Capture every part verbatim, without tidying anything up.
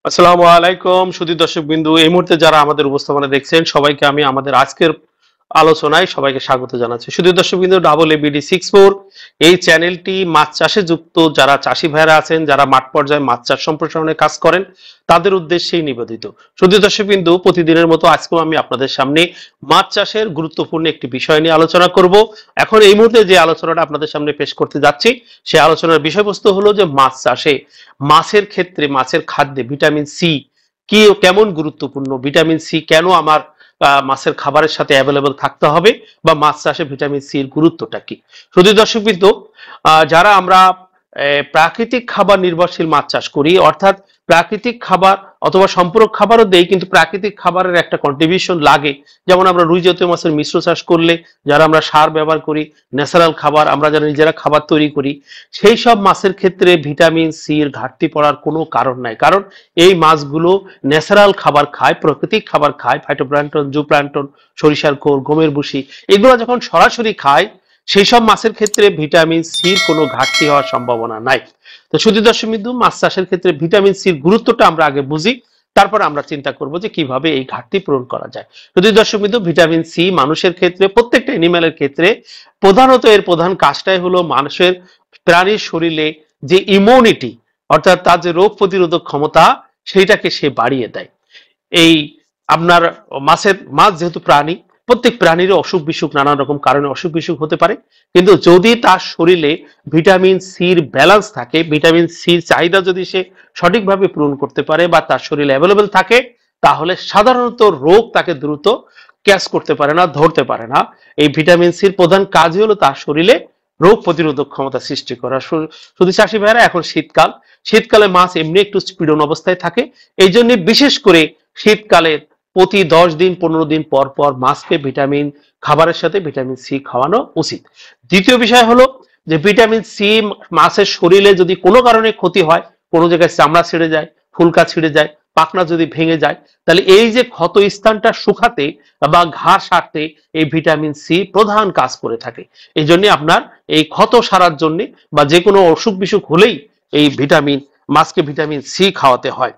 আসসালামু আলাইকুম সুধী দর্শকবৃন্দু, এই মুহূর্তে যারা আমাদের উপস্থাপনা দেখছেন সবাইকে আমি আমাদের আজকের আলোচনায় সবাইকে স্বাগত জানাচ্ছি। সুধী দর্শকবৃন্দু, double A B D six four এই চ্যানেলটি মাছ চাষে যুক্ত যারা চাষি ভাইরা আছেন, যারা মাঠ পর্যায়ে মাছ চাষ সম্প্রসারণে কাজ করেন, তাদের উদ্দেশ্যেই নিবেদিত। সুধী দর্শকবৃন্দু, প্রতিদিনের মতো আজকেও আমি আপনাদের সামনে মাছ চাষের গুরুত্বপূর্ণ একটি বিষয় নিয়ে আলোচনা করব। এখন এই মুহূর্তে যে আলোচনাটা আপনাদের সামনে পেশ করতে যাচ্ছি, সেই আলোচনার বিষয়বস্তু হলো যে মাছ চাষে মাছের ক্ষেত্রে মাছের খাদ্যে ভিটামিন সি কি কেমন গুরুত্বপূর্ণ, ভিটামিন সি কেন আমার মাছের খাবারের সাথে অ্যাভেলেবল থাকতে হবে, বা মাছ চাষে ভিটামিন সি এর গুরুত্বটা কি। শুধু দর্শকবৃন্দ, যারা আমরা প্রাকৃতিক খাবার নির্ভরশীল মাছ চাষ করি, অর্থাৎ প্রাকৃতিক খাবার অথবা সম্পূরক খাবারও দেই, কিন্তু প্রাকৃতিক খাবারের একটা কন্ট্রিবিউশন লাগে। যেমন আমরা রুই জাতীয় মাছের মিশ্র চাষ করলে যারা আমরা সার ব্যবহার করি, ন্যাচারাল খাবার আমরা যারা নিজেরা খাবার তৈরি করি, সেই সব মাছের ক্ষেত্রে ভিটামিন সি এর ঘাটতি পড়ার কোনো কারণ নাই। কারণ এই মাছগুলো ন্যাচারাল খাবার খায়, প্রাকৃতিক খাবার খায়, ফাইটোপ্ল্যাঙ্কটন, জুপ্ল্যাঙ্কটন, সরিষার খোল, গমের ভুসি, এগুলো যখন সরাসরি খায় সেই সব মাছের ক্ষেত্রে ভিটামিন সির কোনো ঘাটতি হওয়ার সম্ভাবনা নাই। তো শুধু দর্শকবিন্দু, মাছ চাষের ক্ষেত্রে ভিটামিন সির গুরুত্বটা আমরা আগে বুঝি, তারপর আমরা চিন্তা করব যে কিভাবে এই ঘাটতি পূরণ করা যায়। শুধু দর্শকবিন্দু, ভিটামিন সি মানুষের ক্ষেত্রে, প্রত্যেকটা অ্যানিমেলের ক্ষেত্রে প্রধানত এর প্রধান কাজটাই হলো মানুষের প্রাণীর শরীরে যে ইমিউনিটি, অর্থাৎ তার যে রোগ প্রতিরোধক ক্ষমতা, সেইটাকে সে বাড়িয়ে দেয়। এই আপনার মাছের মাছ যেহেতু প্রাণী, প্রত্যেক প্রাণীর অসুখ বিসুখ নানান রকম কারণে অসুখ বিসুখ হতে পারে, কিন্তু যদি তার শরীরে ভিটামিন সির ব্যালেন্স থাকে, ভিটামিন সির চাহিদা যদি সে সঠিকভাবে পূরণ করতে পারে বা তার শরীরে অ্যাভেলেবেল থাকে, তাহলে সাধারণত রোগ তাকে দ্রুত ক্যাচ করতে পারে না, ধরতে পারে না। এই ভিটামিন সির প্রধান কাজই হলো তার শরীরে রোগ প্রতিরোধক ক্ষমতা সৃষ্টি করা। শুধু চাষি ভাইরা, এখন শীতকাল, শীতকালে মাছ এমনি একটু স্পিডন অবস্থায় থাকে, এই জন্য বিশেষ করে শীতকালে প্রতি দশ দিন পনেরো দিন পর পর মাছকে ভিটামিন খাবারের সাথে ভিটামিন সি খাওয়ানো উচিত। দ্বিতীয় বিষয় হলো যে ভিটামিন সি মাছের শরীরে যদি কোনো কারণে ক্ষতি হয়, কোনো জায়গায় চামড়া ছিঁড়ে যায়, ফুলকা ছিঁড়ে যায়, পাখনা যদি ভেঙে যায়, তাহলে এই যে ক্ষত স্থানটা শুকাতে বা ঘা সারতে এই ভিটামিন সি প্রধান কাজ করে থাকে। এই জন্য আপনার এই ক্ষত সারার জন্য বা যে কোনো অসুখ বিসুখ হলেই এই ভিটামিন মাছকে ভিটামিন সি খাওয়াতে হয়।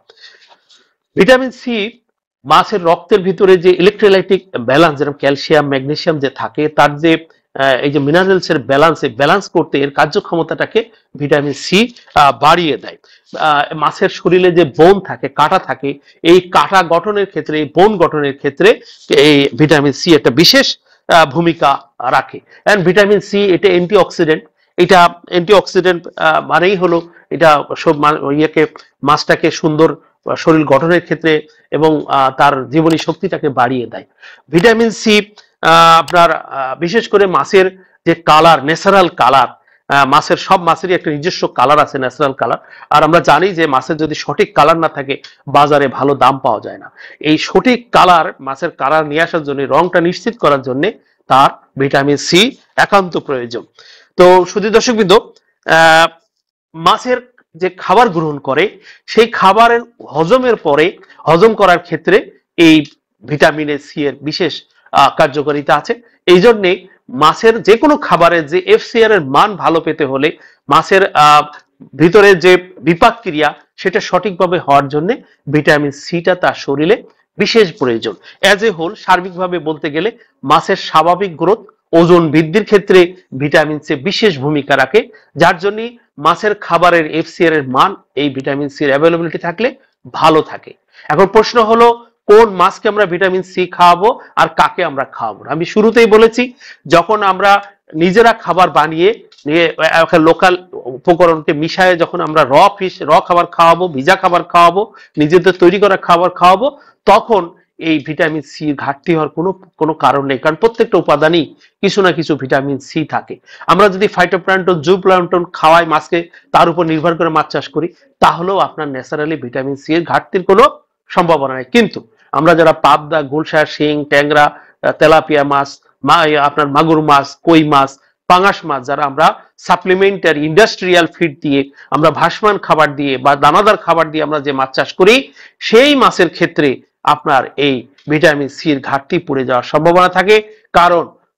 ভিটামিন সি মাছের রক্তের ভিতরে যে ইলেকট্রোলাইটিক ব্যালেন্স, যেরকম ক্যালসিয়াম ম্যাগনেসিয়াম যে থাকে, তার যে এই যে মিনারেলস এর ব্যালেন্স, এই ব্যালেন্স করতে এর কার্যক্ষমতাটাকে ভিটামিন সি বাড়িয়ে দেয়। মাছের শরীরে যে বোন থাকে, কাঁটা থাকে, এই কাঁটা গঠনের ক্ষেত্রে, এই বোন গঠনের ক্ষেত্রে এই ভিটামিন সি একটা বিশেষ ভূমিকা রাখে। এন্ড ভিটামিন সি এটা অ্যান্টিঅক্সিডেন্ট। এটা অ্যান্টিঅক্সিডেন্ট মানেই হলো এটা সব ইয়েকে, মাছটাকে সুন্দর শরীর গঠনের ক্ষেত্রে এবং তার জীবনী শক্তিটাকে বাড়িয়ে দেয়। ভিটামিন সি আপনার বিশেষ করে মাছের যে কালার, ন্যাচারাল কালার, মাছের সব মাছেরই একটা নিজস্ব কালার আছে, ন্যাচারাল কালার। আর আমরা জানি যে মাছের যদি সঠিক কালার না থাকে, বাজারে ভালো দাম পাওয়া যায় না। এই সঠিক কালার, মাছের কালার নিয়ে আসার জন্য, রংটা নিশ্চিত করার জন্য তার ভিটামিন সি একান্ত প্রয়োজন। তো শুধু দর্শকবৃন্দ, আহ মাছের যে খাবার গ্রহণ করে, সেই খাবারের হজমের পরে হজম করার ক্ষেত্রে এই ভিটামিন সি এর বিশেষ কার্যকারিতা আছে। এই জন্য মাছের যে কোনো খাবারের যে এফসিআর এর মান ভালো পেতে হলে মাছের ভিতরে যে বিপাক ক্রিয়া, সেটা সঠিকভাবে হওয়ার জন্য ভিটামিন সিটা তার শরীরে বিশেষ প্রয়োজন। অ্যাজ এ হোল, সার্বিকভাবে বলতে গেলে মাছের স্বাভাবিক গ্রোথ, ওজন বৃদ্ধির ক্ষেত্রে ভিটামিন সি বিশেষ ভূমিকা রাখে, যার জন্য মাছের খাবারের এফসিআর এর মান এই ভিটামিন সি এর অ্যাভেলেবিলিটি থাকলে ভালো থাকে। এখন প্রশ্ন হলো, কোন মাছকে আমরা ভিটামিন সি খাওয়াবো আর কাকে আমরা খাওয়াবো? আমি শুরুতেই বলেছি, যখন আমরা নিজেরা খাবার বানিয়ে নিয়ে লোকাল উপকরণকে মিশায় যখন আমরা র ফিশ র খাবার খাওয়াবো, ভিজা খাবার খাওয়াবো, নিজেদের তৈরি করা খাবার খাওয়াবো, তখন এই ভিটামিন সি ঘাটতি হওয়ার কোনো কোনো কারণ নেই। কারণ প্রত্যেকটা উপাদানই কিছু না কিছু ভিটামিন সি থাকে। আমরা যদি ফাইটোপ্ল্যাঙ্কটন, জুপ্ল্যাঙ্কটন খাওয়াই মাছকে, তার উপর নির্ভর করে মাছ চাষ করি, তাহলেও আপনার ন্যাচারালি ভিটামিন সি এর ঘাটতির কোনো সম্ভাবনা নেই। কিন্তু আমরা যারা পাবদা, গুলশা, শিং, ট্যাংরা, তেলাপিয়া মাছ, আপনার মাগুর মাছ, কই মাছ, পাঙাশ মাছ, যারা আমরা সাপ্লিমেন্টারি ইন্ডাস্ট্রিয়াল ফিড দিয়ে, আমরা ভাসমান খাবার দিয়ে বা দানাদার খাবার দিয়ে আমরা যে মাছ চাষ করি, সেই মাছের ক্ষেত্রে আপনার এই ভিটামিন সি এর ঘাটতি পড়ে যাওয়ার সম্ভাবনা থাকে। কারণ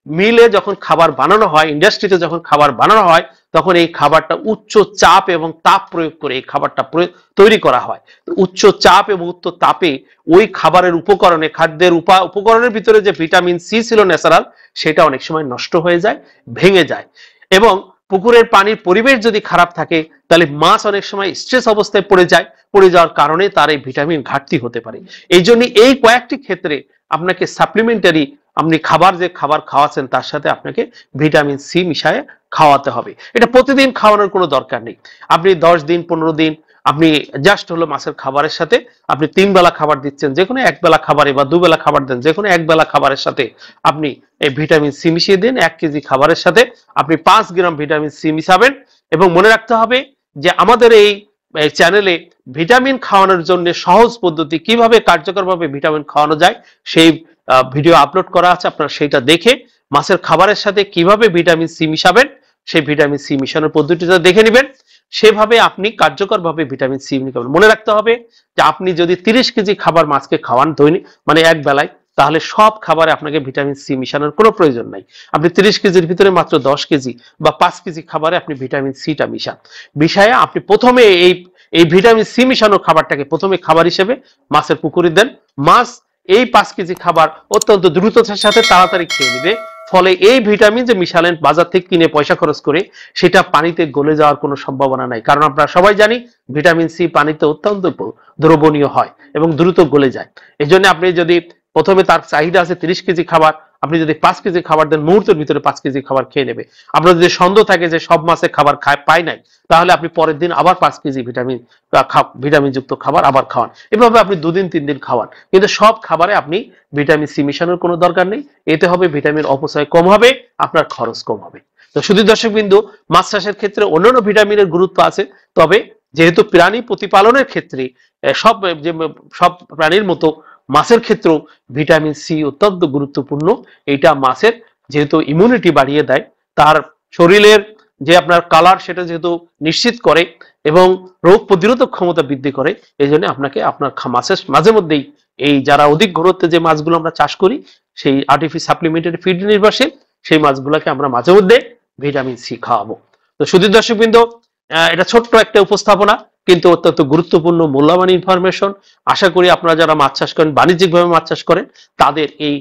মিলে যখন খাবার বানানো হয়, ইন্ডাস্ট্রিতে যখন খাবার বানানো হয়, তখন এই খাবারটা উচ্চ চাপ এবং তাপ প্রয়োগ করে এই খাবারটা তৈরি করা হয়। উচ্চ চাপ এবং উচ্চ তাপে ওই খাবারের উপকরণে, খাদ্যের উপা উপকরণের ভিতরে যে ভিটামিন সি ছিল ন্যাচারাল, সেটা অনেক সময় নষ্ট হয়ে যায়, ভেঙে যায়। এবং পুকুরের পানির পরিবেশ যদি খারাপ থাকে, তাহলে মাছ অনেক সময় স্ট্রেস অবস্থায় পড়ে যায়, পড়ে যাওয়ার কারণে তার এই ভিটামিন ঘাটতি হতে পারে। এই জন্য এই কয়েকটি ক্ষেত্রে আপনাকে সাপ্লিমেন্টারি, আপনি খাবার যে খাবার খাওয়াচ্ছেন তার সাথে আপনাকে ভিটামিন সি মিশায়ে খাওয়াতে হবে। এটা প্রতিদিন খাওয়ানোর কোনো দরকার নেই। আপনি দশ দিন পনেরো দিন আপনি জাস্ট হলো মাছের খাবারের সাথে আপনি তিন বেলা খাবার দিচ্ছেন, যে কোনো এক বেলা খাবারে বা দুবেলা খাবার দেন, যে কোনো এক বেলা খাবারের সাথে আপনি এই ভিটামিন সি মিশিয়ে দিন। এক কেজি খাবারের সাথে আপনি পাঁচ গ্রাম ভিটামিন সি মিশাবেন। এবং মনে রাখতে হবে যে আমাদের এই চ্যানেলে ভিটামিন খাওয়ানোর জন্য সহজ পদ্ধতি, কিভাবে কার্যকরভাবে ভিটামিন খাওয়ানো যায়, সেই ভিডিও আপলোড করা আছে। আপনারা সেটা দেখে মাছের খাবারের সাথে কিভাবে ভিটামিন সি মিশাবেন, সেই ভিটামিন সি মিশানোর পদ্ধতিটা দেখে নেবেন। সেভাবে আপনি কার্যকরভাবে ভিটামিন সি মিশাবেন। মনে রাখতে হবে যে আপনি যদি তিরিশ কেজি খাবার মাছকে খাওয়ান দৈনিক, মানে এক বেলায়, তাহলে সব খাবারে আপনাকে ভিটামিন সি মিশানোর কোনো প্রয়োজন নাই। আপনি তিরিশ কেজির ভিতরে মাত্র দশ কেজি বা পাঁচ কেজি খাবারে আপনি ভিটামিন সিটা মিশান। মিশায়া আপনি প্রথমে এই এই ভিটামিন সি মিশানো খাবারটাকে প্রথমে খাবার হিসেবে মাছের পুকুরে দেন। মাছ এই পাঁচ কেজি খাবার অত্যন্ত দ্রুততার সাথে তাড়াতাড়ি খেয়ে নেবে। ফলে এই ভিটামিন যে মিশালেন বাজার থেকে কিনে পয়সা খরচ করে, সেটা পানিতে গলে যাওয়ার কোনো সম্ভাবনা নাই। কারণ আমরা সবাই জানি ভিটামিন সি পানিতে অত্যন্ত দ্রবণীয় হয় এবং দ্রুত গলে যায়। এই জন্য আপনি যদি প্রথমে তার চাহিদা আছে তিরিশ কেজি খাবার, আপনি যদি পাঁচ কেজি খাবার দেন, মুহূর্তের ভিতরে পাঁচ কেজি খাবার খেয়ে নেবে। আপনার যদি সন্দেহ থাকে যে সব মাছে খাবার খায় পায় নাই, তাহলে আপনি পরের দিন আবার পাঁচ কেজি ভিটামিন ভিটামিন যুক্ত খাবার আবার খাওয়ান। এভাবে আপনি দুদিন তিন দিন খাওয়ান, কিন্তু সব খাবারে আপনি ভিটামিন সি মিশানোর কোনো দরকার নেই। এতে হবে ভিটামিন অপচয় কম হবে, আপনার খরচ কম হবে। তো শুধু দর্শকবিন্দু, মাছ চাষের ক্ষেত্রে অন্যান্য ভিটামিনের গুরুত্ব আছে, তবে যেহেতু প্রাণী প্রতিপালনের ক্ষেত্রে সব যে সব প্রাণীর মতো মাছের ক্ষেত্রেও ভিটামিন সি অত্যন্ত গুরুত্বপূর্ণ। এটা মাছের যেহেতু ইমিউনিটি বাড়িয়ে দেয়, তার শরীরের যে আপনার কালার সেটা যেহেতু নিশ্চিত করে এবং রোগ প্রতিরোধক ক্ষমতা বৃদ্ধি করে, এই জন্য আপনাকে আপনার মাছের মাঝে মধ্যেই এই যারা অধিক ঘনত্বে যে মাছগুলো আমরা চাষ করি, সেই আর্টিফিশিয়াল সাপ্লিমেন্টারি ফিড নির্ভরশীল, সেই মাছগুলোকে আমরা মাঝে মধ্যে ভিটামিন সি খাওয়াবো। তো শুধু দর্শকবৃন্দ, এটা ছোট্ট একটা উপস্থাপনা, কিন্তু অত্যন্ত গুরুত্বপূর্ণ মূল্যবান ইনফরমেশন। আশা করি আপনারা যারা মাছ চাষ করেন, বাণিজ্যিকভাবে মাছ চাষ করেন, তাদের এই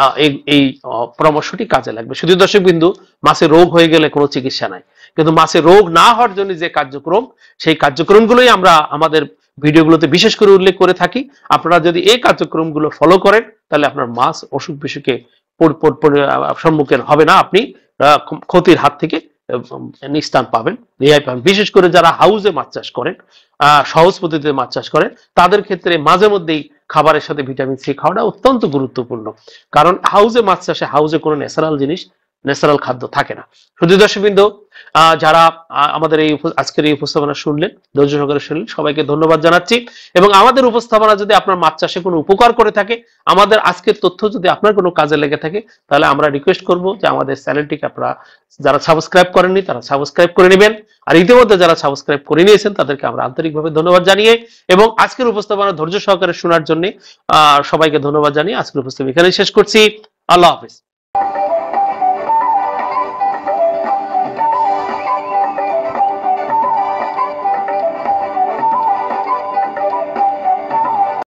এই পরামর্শটি কাজে লাগবে। শুধু দর্শকবৃন্দ, মাছের রোগ হয়ে গেলে কোনো চিকিৎসা নাই, কিন্তু মাছের রোগ না হওয়ার জন্য যে কার্যক্রম, সেই কার্যক্রমগুলোই আমরা আমাদের ভিডিওগুলোতে বিশেষ করে উল্লেখ করে থাকি। আপনারা যদি এই কার্যক্রমগুলো ফলো করেন, তাহলে আপনার মাছ অসুখ বিসুখে সম্মুখীন হবে না, আপনি ক্ষতির হাত থেকে নিস্তার পাবেন, রেহাই পাবেন। বিশেষ করে যারা হাউজে মাছ চাষ করেন, আহ সহজ পদ্ধতিতে মাছ চাষ করেন, তাদের ক্ষেত্রে মাঝে মধ্যেই খাবারের সাথে ভিটামিন সি খাওয়াটা অত্যন্ত গুরুত্বপূর্ণ। কারণ হাউজে মাছ চাষে হাউজে কোনো ন্যাচারাল জিনিস, ন্যাচারাল খাদ্য থাকে না। শুধু দর্শকবৃন্দ, যারা আমাদের এই আজকের এই উপস্থাপনা শুনলেন, ধৈর্য সহকারে শুনলেন, সবাইকে ধন্যবাদ জানাচ্ছি। এবং আমাদের উপস্থাপনা যদি আপনার মাছ চাষে কোনো উপকার করে থাকে, আমাদের আজকের তথ্য যদি আপনার কোনো কাজে লেগে থাকে, তাহলে আমরা রিকোয়েস্ট করব যে আমাদের চ্যানেলটিকে আপনারা যারা সাবস্ক্রাইব করেননি তারা সাবস্ক্রাইব করে নেবেন। আর ইতিমধ্যে যারা সাবস্ক্রাইব করে নিয়েছেন তাদেরকে আমরা আন্তরিকভাবে ধন্যবাদ জানিয়ে এবং আজকের উপস্থাপনা ধৈর্য সহকারে শোনার জন্য আহ সবাইকে ধন্যবাদ জানিয়ে আজকের উপস্থাপনা এখানেই শেষ করছি। আল্লাহ হাফেজ।